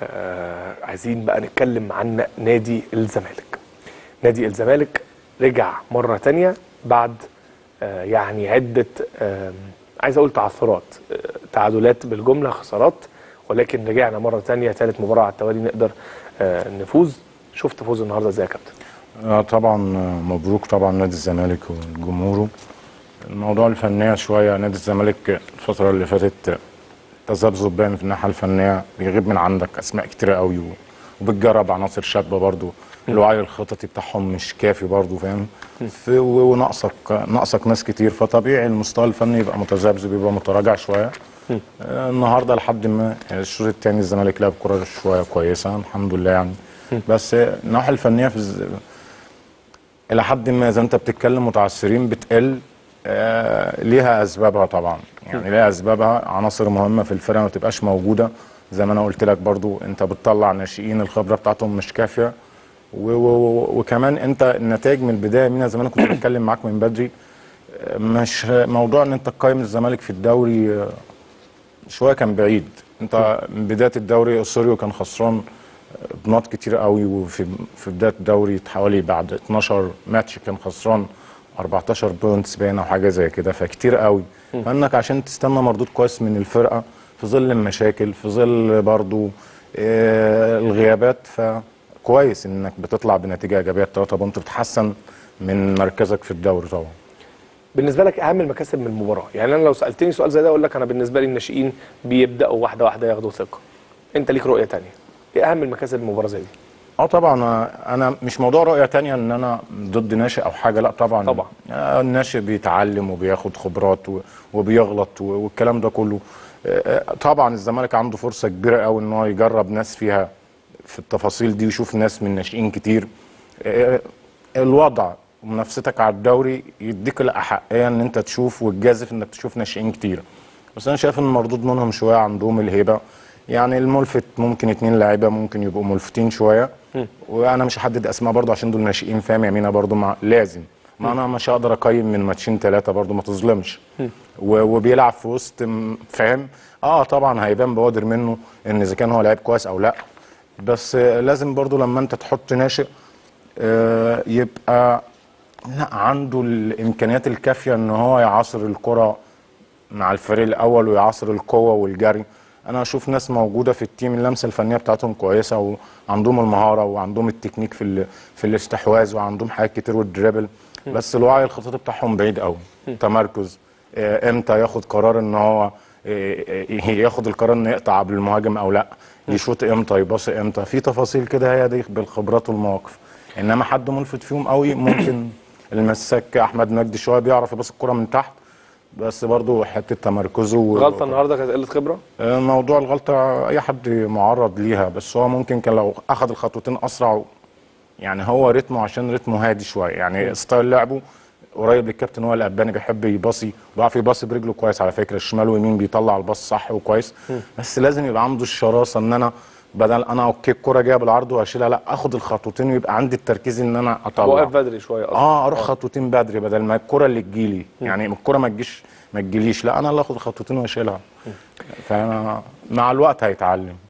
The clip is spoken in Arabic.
عايزين بقى نتكلم عن نادي الزمالك. نادي الزمالك رجع مرة تانية بعد يعني عدة عايز اقول تعثرات، تعادلات بالجملة، خسارات، ولكن رجعنا مرة تانية ثالث مباراة على التوالي نقدر نفوز. شفت فوز النهارده ازاي يا كابتن؟ طبعا مبروك طبعا نادي الزمالك وجمهوره. الموضوع الفنية شوية، نادي الزمالك الفترة اللي فاتت تذبذب باين في الناحية الفنية، بيغيب من عندك أسماء كتيرة قوي وبتجرب عناصر شابة برضو. الوعي الخططي بتاعهم مش كافي برضو، فاهم؟ وناقصك ناس كتير، فطبيعي المستوى الفني يبقى متذبذب، يبقى متراجع شوية. النهارده لحد ما الشوط الثاني الزمالك لعب كرة شوية كويسة الحمد لله يعني. بس الناحية الفنية إلى حد ما زي أنت بتتكلم متعثرين بتقل. ليها اسبابها طبعا، يعني ليها اسبابها. عناصر مهمه في الفرقه ما تبقاش موجوده، زي ما انا قلت لك برضو، انت بتطلع ناشئين الخبره بتاعتهم مش كافيه. وكمان انت النتائج من البدايه، مين زي ما انا كنت بتكلم معاك من بدري، مش موضوع ان انت تقيم الزمالك في الدوري شويه كان بعيد. انت من بدايه الدوري اسوريو كان خسران بنقط كتير قوي، وفي بدايه الدوري حوالي بعد 12 ماتش كان خسران 14 بوينتس باين او حاجه زي كده، فكتير قوي. فانك عشان تستنى مردود كويس من الفرقه في ظل المشاكل، في ظل برضو الغيابات، فكويس انك بتطلع بنتيجه ايجابيه 3 بونت، بتحسن من مركزك في الدوري طبعا. بالنسبه لك اهم المكاسب من المباراه، يعني انا لو سالتني سؤال زي ده اقول لك انا بالنسبه لي الناشئين بيبداوا واحده واحده ياخدوا ثقه. انت ليك رؤيه ثانيه، ايه اهم المكاسب من المباراه زي دي؟ طبعا انا مش موضوع رؤيه تانية ان انا ضد ناشئ او حاجه، لا طبعا. الناشئ بيتعلم وبياخد خبرات وبيغلط والكلام ده كله. طبعا الزمالك عنده فرصه كبيره قوي ان هو يجرب ناس فيها في التفاصيل دي، ويشوف ناس من ناشئين كتير. الوضع ومنافستك على الدوري يديك الاحقيه ان انت تشوف وتجازف انك تشوف ناشئين كتير. بس انا شايف ان مردود منهم شويه، عندهم الهيبه. يعني الملفت ممكن 2 لاعيبه ممكن يبقوا ملفتين شويه، وانا مش هحدد اسماء برضو عشان دول ناشئين، فاهم يا مينا؟ برضو لازم، ما انا مش هقدر اقيم من ماتشين 3 برضو، ما تظلمش. وبيلعب في وسط، فاهم؟ طبعا هيبان بوادر منه ان اذا كان هو لعيب كويس او لا، بس لازم برضو لما انت تحط ناشئ يبقى لا عنده الامكانيات الكافيه ان هو يعاصر الكره مع الفريق الاول، ويعاصر القوه والجري. انا اشوف ناس موجوده في التيم اللمسه الفنيه بتاعتهم كويسه، وعندهم المهاره وعندهم التكنيك في الاستحواذ، وعندهم حاجات كتير والدريبل. بس الوعي الخططي بتاعهم بعيد قوي. تمركز، امتى ياخد قرار ان هو ياخد القرار انه يقطع قبل المهاجم او لا، يشوط امتى، يباصي امتى، في تفاصيل كده هي دي بالخبرات والمواقف. انما حد ملفت فيهم قوي ممكن المساك احمد مجدي شويه بيعرف يباصي الكره من تحت، بس برضه حته تمركزه غلطه النهارده كانت قله خبره. موضوع الغلطه اي حد معرض ليها، بس هو ممكن كان لو اخذ الخطوتين اسرع. يعني هو رتمه، عشان رتمه هادي شويه، يعني ستايل لعبه قريب للكابتن. هو الاباني بيحب يباصي، بيعرف يباصي برجله كويس على فكره، الشمال ويمين بيطلع الباص صح وكويس. بس لازم يبقى عنده الشراسه ان انا بدل انا اوكي الكوره جايه بالعرض واشيلها، لا اخد الخطوتين ويبقى عندي التركيز ان انا اطلع. واقف بدري شويه اصلا. اروح خطوتين بدري بدل ما الكوره اللي تجيلي، يعني الكوره ما تجيليش، لا انا اللي اخد خطوتين واشيلها. فانا مع الوقت هيتعلم.